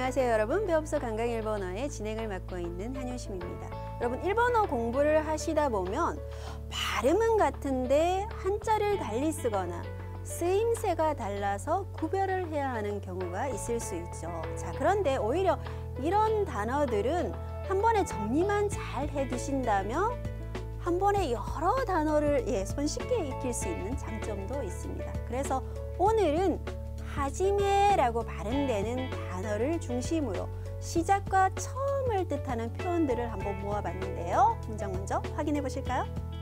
안녕하세요 여러분. 배워서 강강 일본어의 진행을 맡고 있는 한효심입니다. 여러분 일본어 공부를 하시다 보면 발음은 같은데 한자를 달리 쓰거나 쓰임새가 달라서 구별을 해야 하는 경우가 있을 수 있죠. 자, 그런데 오히려 이런 단어들은 한 번에 정리만 잘 해두신다면 한 번에 여러 단어를 손쉽게 익힐 수 있는 장점도 있습니다. 그래서 오늘은 하지메라고 발음되는 단어를 중심으로 시작과 처음을 뜻하는 표현들을 한번 모아봤는데요. 문장 먼저 확인해 보실까요?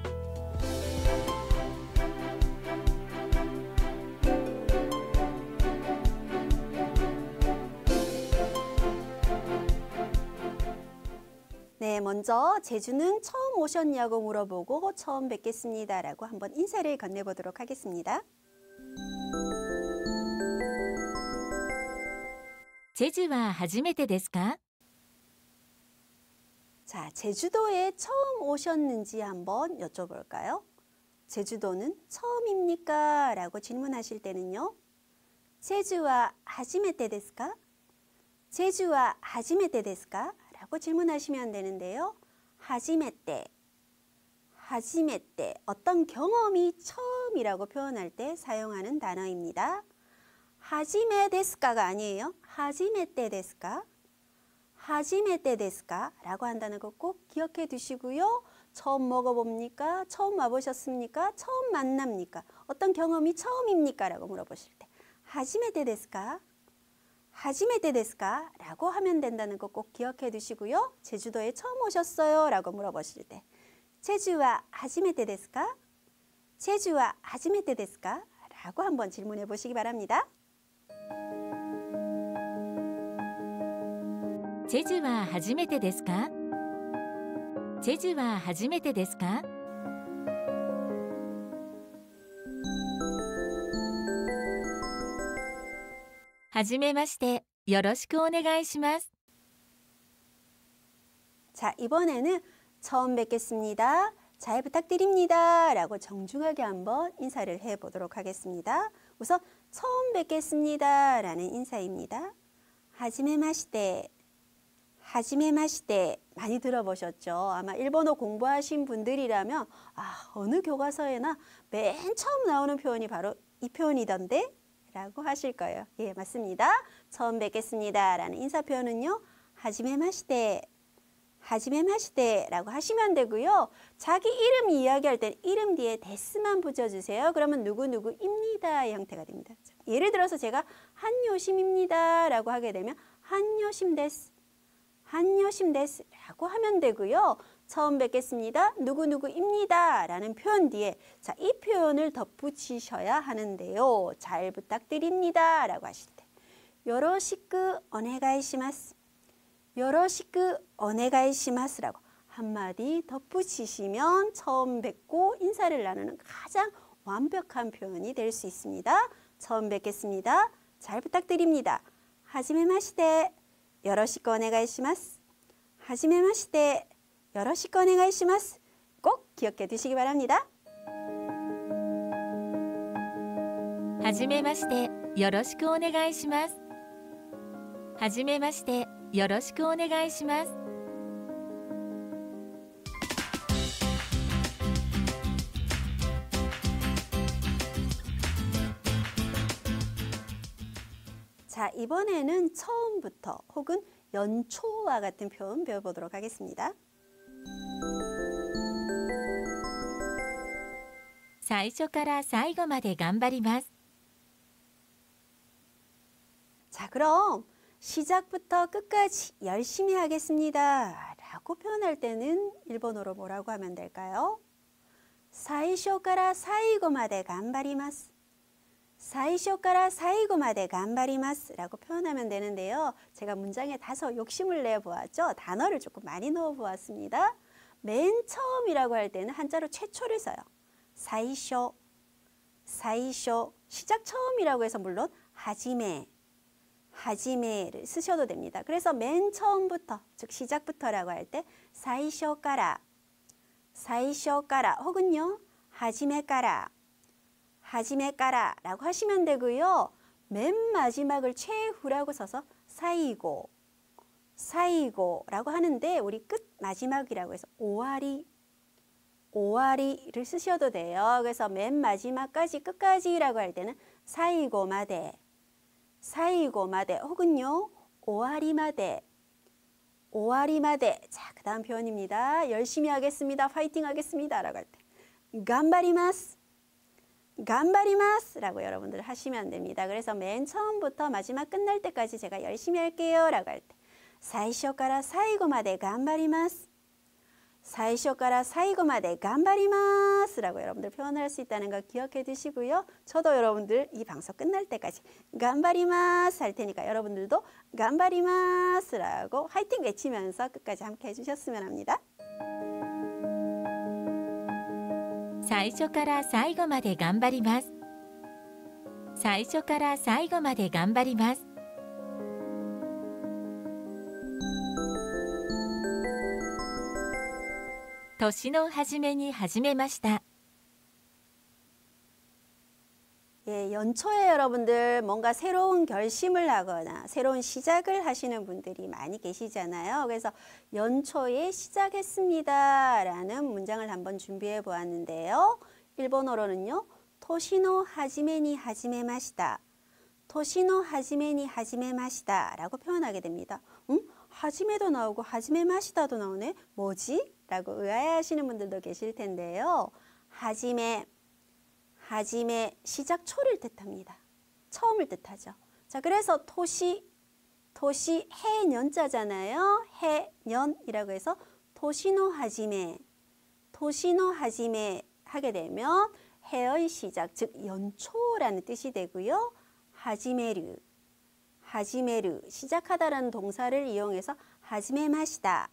네, 먼저 제주는 처음 오셨냐고 물어보고 처음 뵙겠습니다 라고 한번 인사를 건네보도록 하겠습니다. 제주와 初めてですか? 자, 제주도에 처음 오셨는지 한번 여쭤볼까요? 제주도는 처음입니까? 라고 질문하실 때는요. 제주와 初めてですか? 제주와 初めてですか? 라고 질문하시면 되는데요. 初めて, 初めて, 어떤 경험이 처음이라고 표현할 때 사용하는 단어입니다. 初めですか가 아니에요. 初めてですか? 初めてですか? 라고 한다는 거 꼭 기억해 두시고요. 처음 먹어봅니까? 처음 와보셨습니까? 처음 만납니까? 어떤 경험이 처음입니까? 라고 물어보실 때 初めてですか? 初めてですか? 라고 하면 된다는 거 꼭 기억해 두시고요. 제주도에 처음 오셨어요? 라고 물어보실 때 제주와 初めてですか? 제주와 初めてですか? 라고 한번 질문해 보시기 바랍니다. ジェジュは初めてですか? ジェジュは初めてですか? はじめまして、よろしくお願いします. 자, 이번에는 처음 뵙겠습니다. 잘 부탁드립니다. 라고 정중하게 한번 인사를 해보도록 하겠습니다. 우선 처음 뵙겠습니다. 라는 인사입니다. 하지메마시테, 하지메마시테 많이 들어보셨죠? 아마 일본어 공부하신 분들이라면 어느 교과서에나 맨 처음 나오는 표현이 바로 이 표현이던데? 라고 하실 거예요. 예, 맞습니다. 처음 뵙겠습니다. 라는 인사 표현은요. 하지메마시테, 하지메마시테 라고 하시면 되고요. 자기 이름 이야기할 때 이름 뒤에 데스만 붙여주세요. 그러면 누구누구입니다의 형태가 됩니다. 예를 들어서 제가 한요심입니다 라고 하게 되면 한요심 데스, 한요심 데스 라고 하면 되고요. 처음 뵙겠습니다. 누구누구입니다 라는 표현 뒤에 자, 이 표현을 덧붙이셔야 하는데요. 잘 부탁드립니다 라고 하실 때 요로시쿠 오네가이시마스, 요로시쿠 오네가이시마스 라고 한마디 덧붙이시면 처음 뵙고 인사를 나누는 가장 완벽한 표현이 될 수 있습니다. 처음 뵙겠습니다. 잘 부탁드립니다. 하지메마시테, 요로시쿠 오네가이시마스. 하지메마시테, 요로시쿠 오네가이시마스. 꼭 기억해 두시기 바랍니다. はじめまして、よろしくお願いします. はじめまして、よろしくお願いします. 자, 이번에는 처음부터 혹은 연초와 같은 표현 배워보도록 하겠습니다. 最初から最後まで頑張ります. 자, 그럼 시작부터 끝까지 열심히 하겠습니다 라고 표현할 때는 일본어로 뭐라고 하면 될까요? 最初から最後まで頑張ります. 最初から最後まで頑張ります라고 표현하면 되는데요. 제가 문장에 다소 욕심을 내보았죠. 단어를 조금 많이 넣어보았습니다. 맨 처음이라고 할 때는 한자로 최초를 써요. 最初, 最初, 시작 처음이라고 해서 물론 하지메, 하지메를 쓰셔도 됩니다. 그래서 맨 처음부터, 즉 시작부터라고 할 때 最初から, 最初から 혹은요 初めから, 初めから라고 하시면 되고요. 맨 마지막을 최후라고 써서 사이고, 사이고라고 하는데 우리 끝 마지막이라고 해서 오와리를 쓰셔도 돼요. 그래서 맨 마지막까지 끝까지라고 할 때는 사이고마데 혹은요 오와리마데. 자, 그 다음 표현입니다. 열심히 하겠습니다. 파이팅 하겠습니다. 라고 할 때 간바리마스 라고 여러분들 하시면 됩니다. 그래서 맨 처음부터 마지막 끝날 때까지 제가 열심히 할게요. 라고 할 때最初から最後まで頑張ります。最初から最後まで頑張ります라고 여러분들 표현할 수 있다는 거 기억해 두시고요. 저도 여러분들 이 방송 끝날 때까지 간바리마스 할 테니까 여러분들도 간바리마스 라고 화이팅 외치면서 끝까지 함께 해주셨으면 합니다. 最初から最後まで頑張ります。最初から最後まで頑張ります。年の初めに始めました。 예, 연초에 여러분들 뭔가 새로운 결심을 하거나 새로운 시작을 하시는 분들이 많이 계시잖아요. 그래서 연초에 시작했습니다 라는 문장을 한번 준비해 보았는데요. 일본어로는요. 토시노 하지메니 하지메마시다. 토시노 하지메니 하지메마시다 라고 표현하게 됩니다. 하지메도 나오고 하지메마시다도 나오네. 뭐지? 라고 의아해하시는 분들도 계실 텐데요. 하지메 시작 초를 뜻합니다. 처음을 뜻하죠. 자, 그래서 토시 해년자잖아요. 해년이라고 해서 토시노 하지메 하게 되면 해의 시작, 즉 연초라는 뜻이 되고요. 하지메르 시작하다라는 동사를 이용해서 하지메마시다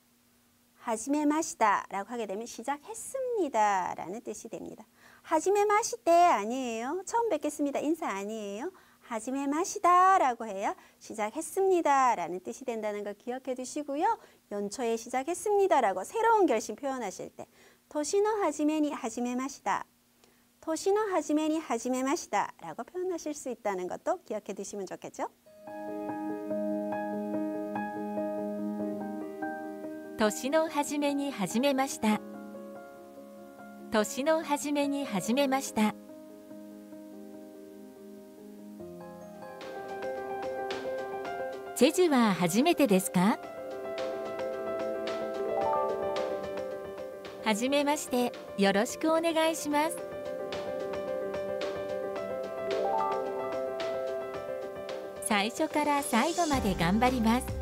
라고 하게 되면 시작했습니다 라는 뜻이 됩니다. 하지메마시대 아니에요. 처음 뵙겠습니다. 인사 아니에요. 하지메마시다 라고 해야 시작했습니다 라는 뜻이 된다는 거 기억해 두시고요. 연초에 시작했습니다 라고 새로운 결심 표현하실 때 토시노 하지메니 하지메마시다 토시노 하지메니 하지메마시다 라고 표현하실 수 있다는 것도 기억해 두시면 좋겠죠. 年の初めに始めました。年の初めに始めました。チェジュは初めてですか？はじめまして、よろしくお願いします。最初から最後まで頑張ります。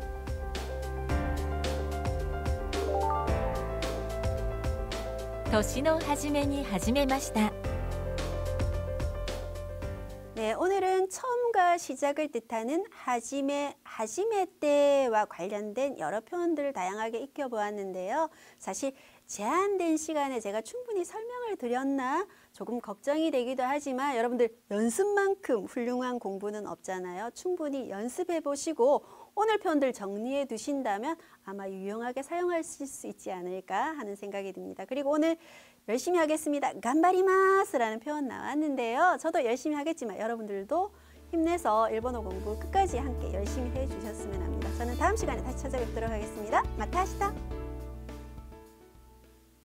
年の初めに始めました。 네, 오늘은 처음과 시작을 뜻하는 하지메 때와 관련된 여러 표현들을 다양하게 익혀보았는데요. 사실 제한된 시간에 제가 충분히 설명을 드렸나 조금 걱정이 되기도 하지만 여러분들 연습만큼 훌륭한 공부는 없잖아요. 충분히 연습해 보시고 오늘 표현들 정리해 두신다면 아마 유용하게 사용하실 수 있지 않을까 하는 생각이 듭니다. 그리고 오늘 열심히 하겠습니다. 간바리마스라는 표현 나왔는데요. 저도 열심히 하겠지만 여러분들도 힘내서 일본어 공부 끝까지 함께 열심히 해주셨으면 합니다. 저는 다음 시간에 다시 찾아뵙도록 하겠습니다. 마타시다.